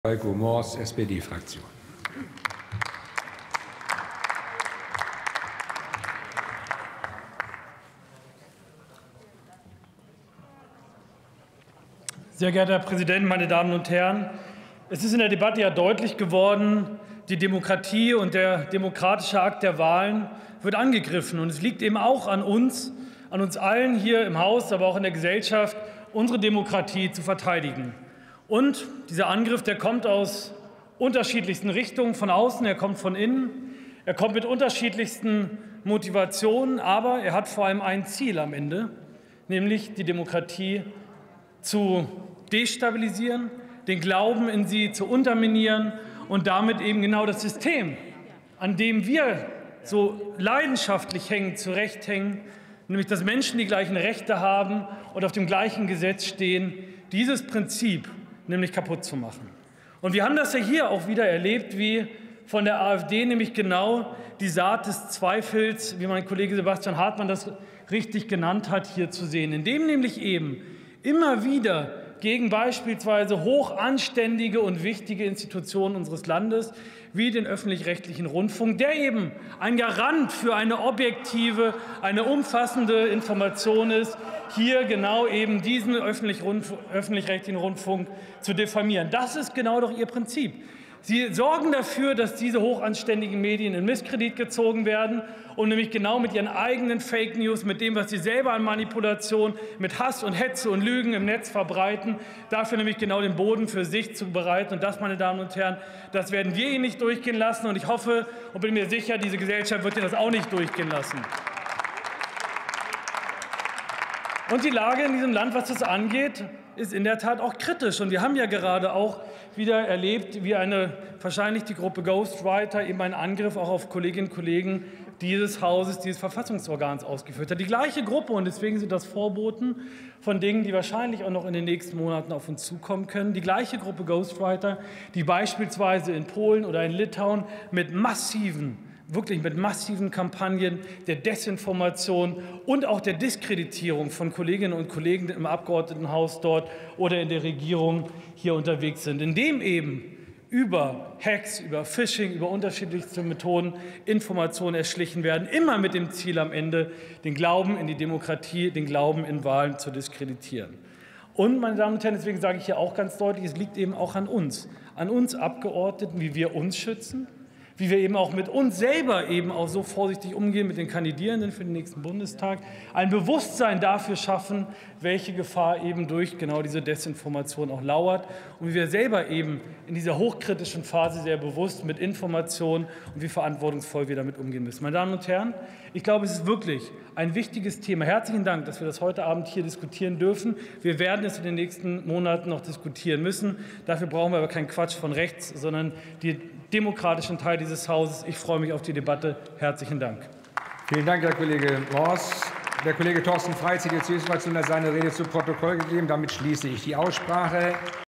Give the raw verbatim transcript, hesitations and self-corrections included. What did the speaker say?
Heiko Moors, S P D-Fraktion. Sehr geehrter Herr Präsident, meine Damen und Herren! Es ist in der Debatte ja deutlich geworden, die Demokratie und der demokratische Akt der Wahlen wird angegriffen. Und es liegt eben auch an uns, an uns allen hier im Haus, aber auch in der Gesellschaft, unsere Demokratie zu verteidigen. Und dieser Angriff, der kommt aus unterschiedlichsten Richtungen, von außen, er kommt von innen, er kommt mit unterschiedlichsten Motivationen, aber er hat vor allem ein Ziel am Ende, nämlich die Demokratie zu destabilisieren, den Glauben in sie zu unterminieren und damit eben genau das System, an dem wir so leidenschaftlich hängen, zurechthängen, nämlich dass Menschen die gleichen Rechte haben und auf dem gleichen Gesetz stehen, dieses Prinzip nämlich kaputt zu machen. Und wir haben das ja hier auch wieder erlebt, wie von der AfD nämlich genau die Saat des Zweifels, wie mein Kollege Sebastian Hartmann das richtig genannt hat, hier zu sehen, indem nämlich eben immer wieder gegen beispielsweise hochanständige und wichtige Institutionen unseres Landes wie den öffentlich-rechtlichen Rundfunk, der eben ein Garant für eine objektive, eine umfassende Information ist, hier genau eben diesen öffentlich-rechtlichen Rundfunk zu diffamieren. Das ist genau doch Ihr Prinzip. Sie sorgen dafür, dass diese hochanständigen Medien in Misskredit gezogen werden und nämlich genau mit ihren eigenen Fake News, mit dem, was sie selber an Manipulation, mit Hass und Hetze und Lügen im Netz verbreiten, dafür nämlich genau den Boden für sich zu bereiten. Und das, meine Damen und Herren, das werden wir Ihnen nicht durchgehen lassen. Und ich hoffe und bin mir sicher, diese Gesellschaft wird Ihnen das auch nicht durchgehen lassen. Und die Lage in diesem Land, was das angeht, ist in der Tat auch kritisch. Und wir haben ja gerade auch wieder erlebt, wie eine wahrscheinlich die Gruppe Ghostwriter eben einen Angriff auch auf Kolleginnen und Kollegen dieses Hauses, dieses Verfassungsorgans ausgeführt hat. Die gleiche Gruppe, und deswegen sind das Vorboten von Dingen, die wahrscheinlich auch noch in den nächsten Monaten auf uns zukommen können. Die gleiche Gruppe Ghostwriter, die beispielsweise in Polen oder in Litauen mit massiven wirklich mit massiven Kampagnen der Desinformation und auch der Diskreditierung von Kolleginnen und Kollegen im Abgeordnetenhaus dort oder in der Regierung hier unterwegs sind, indem eben über Hacks, über Phishing, über unterschiedlichste Methoden Informationen erschlichen werden, immer mit dem Ziel am Ende, den Glauben in die Demokratie, den Glauben in Wahlen zu diskreditieren. Und, meine Damen und Herren, deswegen sage ich hier auch ganz deutlich, es liegt eben auch an uns, an uns Abgeordneten, wie wir uns schützen, wie wir eben auch mit uns selber eben auch so vorsichtig umgehen mit den Kandidierenden für den nächsten Bundestag, ein Bewusstsein dafür schaffen, welche Gefahr eben durch genau diese Desinformation auch lauert und wie wir selber eben in dieser hochkritischen Phase sehr bewusst mit Informationen und wie verantwortungsvoll wir damit umgehen müssen. Meine Damen und Herren, ich glaube, es ist wirklich ein wichtiges Thema. Herzlichen Dank, dass wir das heute Abend hier diskutieren dürfen. Wir werden es in den nächsten Monaten noch diskutieren müssen. Dafür brauchen wir aber keinen Quatsch von rechts, sondern die demokratischen Teil dieses Hauses. Ich freue mich auf die Debatte. Herzlichen Dank. Vielen Dank, Herr Kollege Moors. Der Kollege Thorsten Frey, C D U-C S U-Fraktion, hat seine Rede zu Protokoll gegeben. Damit schließe ich die Aussprache.